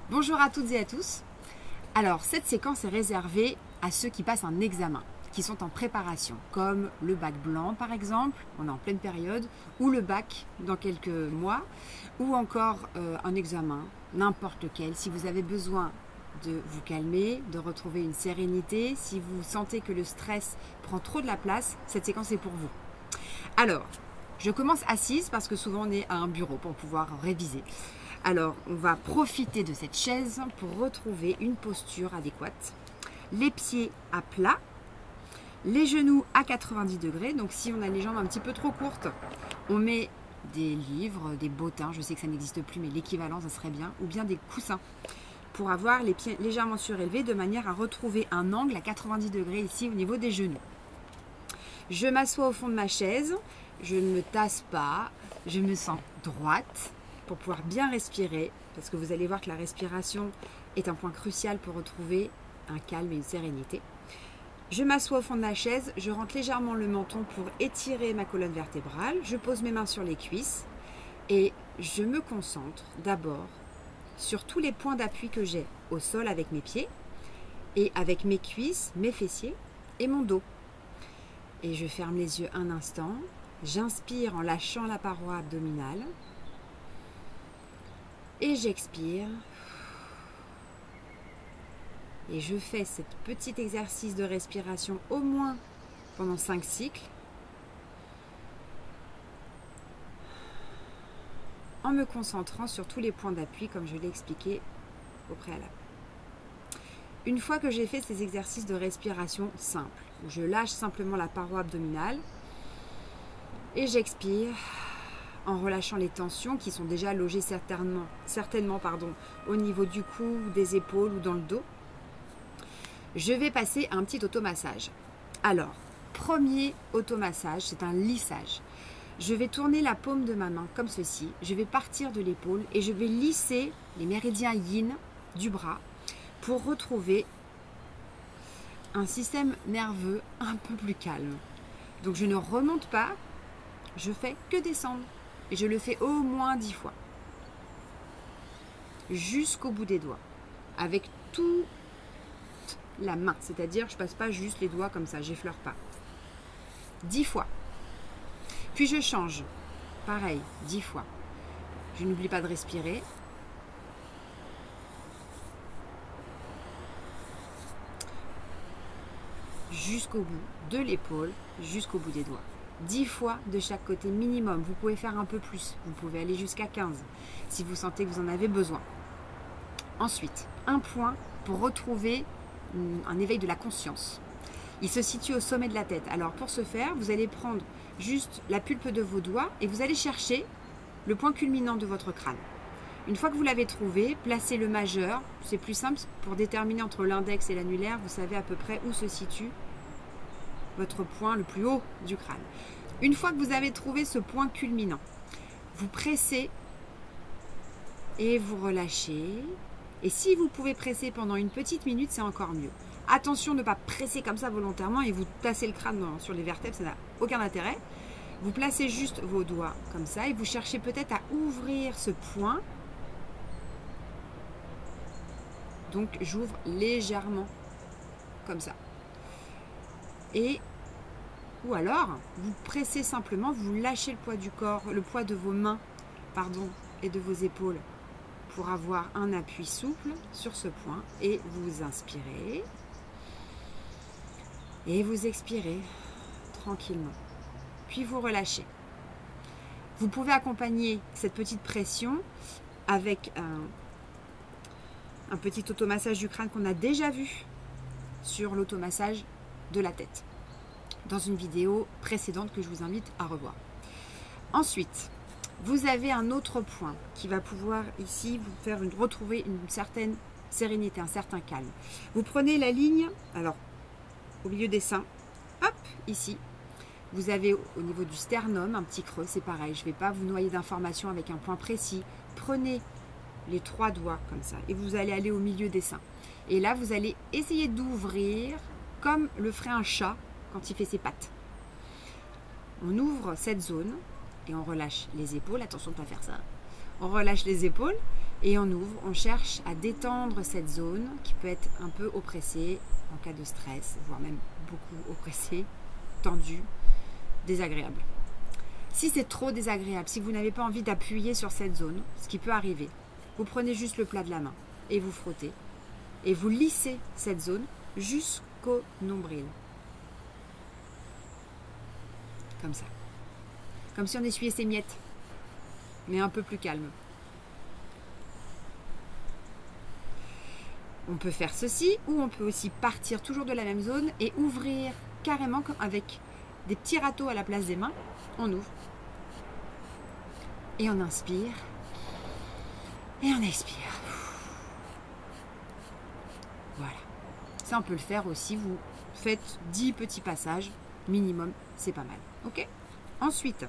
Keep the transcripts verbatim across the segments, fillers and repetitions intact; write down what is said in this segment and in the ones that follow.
Bonjour à toutes et à tous. Alors, cette séquence est réservée à ceux qui passent un examen, qui sont en préparation, comme le bac blanc par exemple, on est en pleine période, ou le bac dans quelques mois, ou encore euh, un examen, n'importe lequel. Si vous avez besoin de vous calmer, de retrouver une sérénité, si vous sentez que le stress prend trop de la place, cette séquence est pour vous. Alors, je commence assise parce que souvent on est à un bureau pour pouvoir réviser. Alors, on va profiter de cette chaise pour retrouver une posture adéquate. Les pieds à plat, les genoux à quatre-vingt-dix degrés. Donc, si on a les jambes un petit peu trop courtes, on met des livres, des bottins. Je sais que ça n'existe plus, mais l'équivalent, ça serait bien. Ou bien des coussins pour avoir les pieds légèrement surélevés de manière à retrouver un angle à quatre-vingt-dix degrés ici au niveau des genoux. Je m'assois au fond de ma chaise. Je ne me tasse pas. Je me sens droite, pour pouvoir bien respirer, parce que vous allez voir que la respiration est un point crucial pour retrouver un calme et une sérénité. Je m'assois au fond de la chaise, je rentre légèrement le menton pour étirer ma colonne vertébrale, je pose mes mains sur les cuisses et je me concentre d'abord sur tous les points d'appui que j'ai au sol avec mes pieds et avec mes cuisses, mes fessiers et mon dos. Et je ferme les yeux un instant, j'inspire en lâchant la paroi abdominale. Et j'expire. Et je fais ce petit exercice de respiration au moins pendant cinq cycles. En me concentrant sur tous les points d'appui comme je l'ai expliqué au préalable. Une fois que j'ai fait ces exercices de respiration simples, je lâche simplement la paroi abdominale et j'expire en relâchant les tensions qui sont déjà logées certainement, certainement pardon, au niveau du cou, des épaules ou dans le dos. Je vais passer à un petit automassage. Alors, premier automassage, c'est un lissage. Je vais tourner la paume de ma main comme ceci. Je vais partir de l'épaule et je vais lisser les méridiens yin du bras pour retrouver un système nerveux un peu plus calme. Donc, je ne remonte pas, je fais que descendre. Et je le fais au moins dix fois. Jusqu'au bout des doigts. Avec toute la main. C'est-à-dire, je ne passe pas juste les doigts comme ça, j'effleure pas. dix fois. Puis je change. Pareil, dix fois. Je n'oublie pas de respirer. Jusqu'au bout de l'épaule, jusqu'au bout des doigts. dix fois de chaque côté minimum. Vous pouvez faire un peu plus. Vous pouvez aller jusqu'à quinze si vous sentez que vous en avez besoin. Ensuite, un point pour retrouver un éveil de la conscience. Il se situe au sommet de la tête. Alors pour ce faire, vous allez prendre juste la pulpe de vos doigts et vous allez chercher le point culminant de votre crâne. Une fois que vous l'avez trouvé, placez le majeur. C'est plus simple pour déterminer entre l'index et l'annulaire. Vous savez à peu près où se situe votre point le plus haut du crâne. Une fois que vous avez trouvé ce point culminant, vous pressez et vous relâchez. Et si vous pouvez presser pendant une petite minute, c'est encore mieux. Attention de ne pas presser comme ça volontairement et vous tassez le crâne sur les vertèbres, ça n'a aucun intérêt. Vous placez juste vos doigts comme ça et vous cherchez peut-être à ouvrir ce point. Donc j'ouvre légèrement comme ça. Et ou alors, vous pressez simplement, vous lâchez le poids du corps, le poids de vos mains, pardon, et de vos épaules pour avoir un appui souple sur ce point. Et vous inspirez et vous expirez tranquillement. Puis vous relâchez. Vous pouvez accompagner cette petite pression avec un, un petit automassage du crâne qu'on a déjà vu sur l'automassage de la tête dans une vidéo précédente que je vous invite à revoir. Ensuite, vous avez un autre point qui va pouvoir ici vous faire une, retrouver une certaine sérénité, un certain calme. Vous prenez la ligne, alors au milieu des seins, hop, ici. Vous avez au niveau du sternum un petit creux, c'est pareil. Je ne vais pas vous noyer d'informations avec un point précis. Prenez les trois doigts comme ça et vous allez aller au milieu des seins. Et là, vous allez essayer d'ouvrir comme le ferait un chat quand il fait ses pattes. On ouvre cette zone et on relâche les épaules. Attention de ne pas faire ça. On relâche les épaules Et on ouvre, on cherche à détendre cette zone qui peut être un peu oppressée en cas de stress, voire même beaucoup oppressée, tendue, désagréable. Si c'est trop désagréable, si vous n'avez pas envie d'appuyer sur cette zone, ce qui peut arriver, vous prenez juste le plat de la main et vous frottez. Et vous lissez cette zone jusqu'au nombril. Comme ça. Comme si on essuyait ses miettes, mais un peu plus calme. On peut faire ceci, ou on peut aussi partir toujours de la même zone et ouvrir carrément avec des petits râteaux à la place des mains. On ouvre. Et on inspire. Et on expire. Voilà. Ça, on peut le faire aussi. Vous faites dix petits passages minimum. C'est pas mal. Ok ? Ensuite,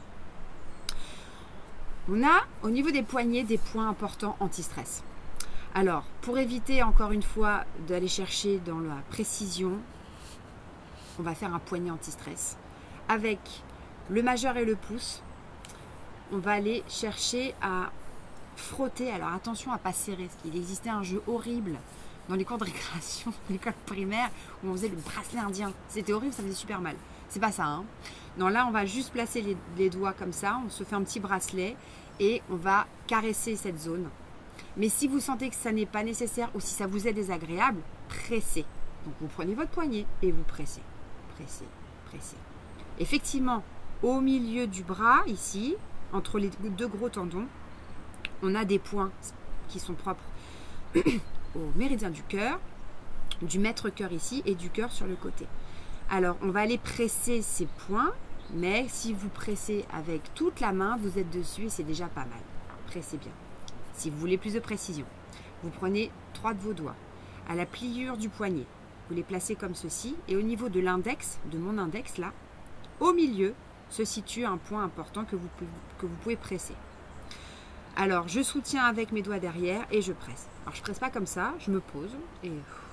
on a au niveau des poignets des points importants anti-stress. Alors, pour éviter encore une fois d'aller chercher dans la précision, on va faire un poignet anti-stress. Avec le majeur et le pouce, on va aller chercher à frotter. Alors attention à ne pas serrer, parce qu'il existait un jeu horrible dans les cours de récréation, l'école primaire, où on faisait le bracelet indien. C'était horrible, ça faisait super mal. C'est pas ça, hein. Non, là, on va juste placer les, les doigts comme ça, on se fait un petit bracelet et on va caresser cette zone. Mais si vous sentez que ça n'est pas nécessaire ou si ça vous est désagréable, pressez. Donc vous prenez votre poignet et vous pressez, pressez, pressez. Effectivement, au milieu du bras, ici, entre les deux gros tendons, on a des points qui sont propres au méridien du cœur, du maître-cœur ici et du cœur sur le côté. Alors, on va aller presser ces points, mais si vous pressez avec toute la main, vous êtes dessus et c'est déjà pas mal. Pressez bien. Si vous voulez plus de précision, vous prenez trois de vos doigts à la pliure du poignet. Vous les placez comme ceci et au niveau de l'index, de mon index là, au milieu se situe un point important que vous, que vous pouvez presser. Alors, je soutiens avec mes doigts derrière et je presse. Alors, je ne presse pas comme ça, je me pose et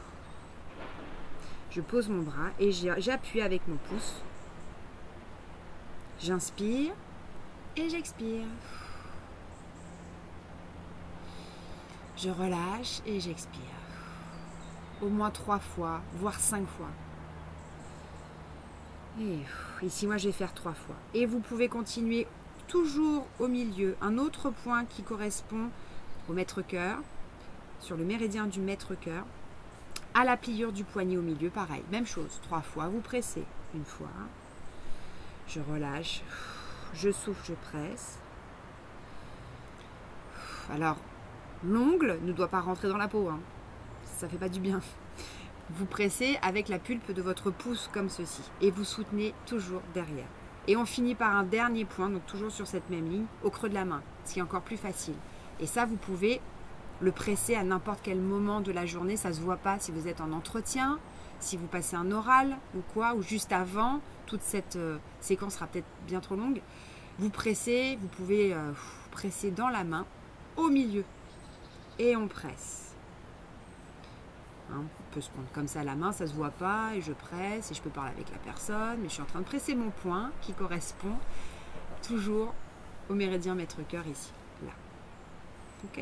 je pose mon bras et j'appuie avec mon pouce. J'inspire et j'expire. Je relâche et j'expire. Au moins trois fois, voire cinq fois. Et ici, moi, je vais faire trois fois. Et vous pouvez continuer toujours au milieu. Un autre point qui correspond au maître-cœur, sur le méridien du maître-cœur, à la pliure du poignet au milieu, pareil. Même chose, trois fois. Vous pressez une fois. Je relâche. Je souffle, je presse. Alors, l'ongle ne doit pas rentrer dans la peau, hein. Ça ne fait pas du bien. Vous pressez avec la pulpe de votre pouce comme ceci. Et vous soutenez toujours derrière. Et on finit par un dernier point, donc toujours sur cette même ligne, au creux de la main, ce qui est encore plus facile. Et ça, vous pouvez le presser à n'importe quel moment de la journée. Ça ne se voit pas si vous êtes en entretien, si vous passez un oral ou quoi, ou juste avant. Toute cette euh, séquence sera peut-être bien trop longue. Vous pressez, vous pouvez euh, presser dans la main, au milieu. Et on presse. Hein, on peut se prendre comme ça la main, ça ne se voit pas, et je presse, et je peux parler avec la personne, mais je suis en train de presser mon point qui correspond toujours au méridien maître-cœur ici, là. Ok ?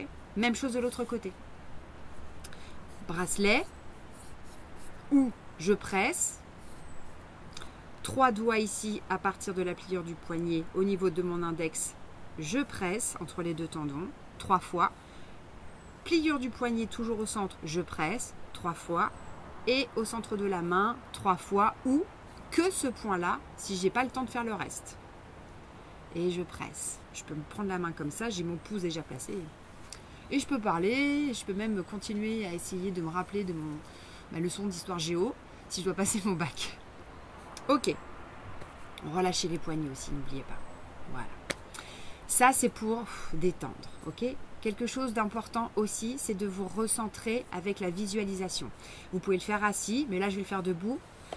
Même chose de l'autre côté. Bracelet, où je presse, trois doigts ici à partir de la pliure du poignet au niveau de mon index, je presse entre les deux tendons, trois fois. Pliure du poignet toujours au centre, je presse, trois fois. Et au centre de la main, trois fois, ou que ce point-là, si je n'ai pas le temps de faire le reste. Et je presse. Je peux me prendre la main comme ça, j'ai mon pouce déjà placé. Et je peux parler, je peux même continuer à essayer de me rappeler de mon, ma leçon d'histoire géo, si je dois passer mon bac. Ok. Relâchez les poignets aussi, n'oubliez pas. Voilà. Ça, c'est pour détendre, ok ? Quelque chose d'important aussi, c'est de vous recentrer avec la visualisation. Vous pouvez le faire assis, mais là, je vais le faire debout.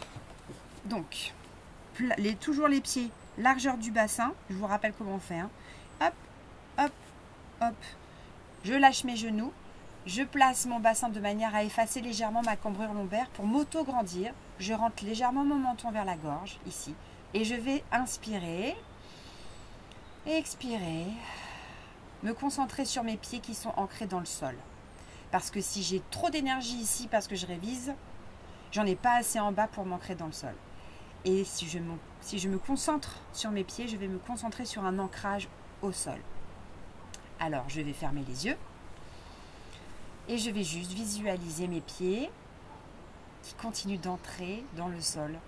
Donc, les, toujours les pieds, largeur du bassin. Je vous rappelle comment on fait. Hein. Hop, hop, hop. Je lâche mes genoux. Je place mon bassin de manière à effacer légèrement ma cambrure lombaire pour m'auto-grandir. Je rentre légèrement mon menton vers la gorge, ici. Et je vais inspirer, expirer. me concentrer sur mes pieds qui sont ancrés dans le sol. Parce que si j'ai trop d'énergie ici parce que je révise, j'en ai pas assez en bas pour m'ancrer dans le sol. Et si je, me, si je me concentre sur mes pieds, je vais me concentrer sur un ancrage au sol. Alors, je vais fermer les yeux et je vais juste visualiser mes pieds qui continuent d'entrer dans le sol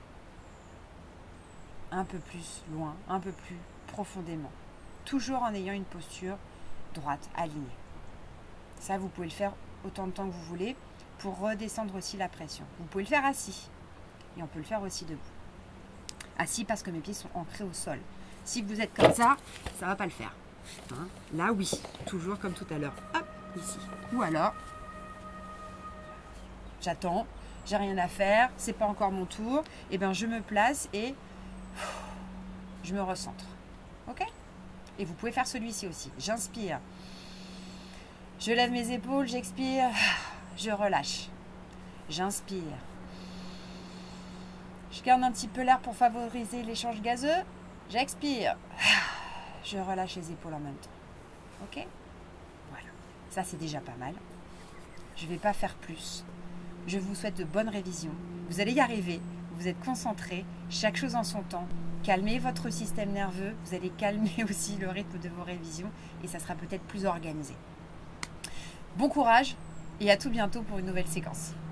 un peu plus loin, un peu plus profondément. Toujours en ayant une posture droite, alignée. Ça, vous pouvez le faire autant de temps que vous voulez pour redescendre aussi la pression. Vous pouvez le faire assis et on peut le faire aussi debout. Assis parce que mes pieds sont ancrés au sol. Si vous êtes comme ça, ça ne va pas le faire. Hein? Là, oui. Toujours comme tout à l'heure. Hop, ici. Ou alors, j'attends, j'ai rien à faire, c'est pas encore mon tour. Et bien, je me place et je me recentre. Ok? Et vous pouvez faire celui-ci aussi. J'inspire. Je lève mes épaules, j'expire, je relâche. J'inspire. Je garde un petit peu l'air pour favoriser l'échange gazeux. J'expire. Je relâche les épaules en même temps. Ok? Voilà. Ça, c'est déjà pas mal. Je ne vais pas faire plus. Je vous souhaite de bonnes révisions. Vous allez y arriver. Vous êtes concentrés. Chaque chose en son temps. Calmez votre système nerveux. Vous allez calmer aussi le rythme de vos révisions. Et ça sera peut-être plus organisé. Bon courage et à tout bientôt pour une nouvelle séquence.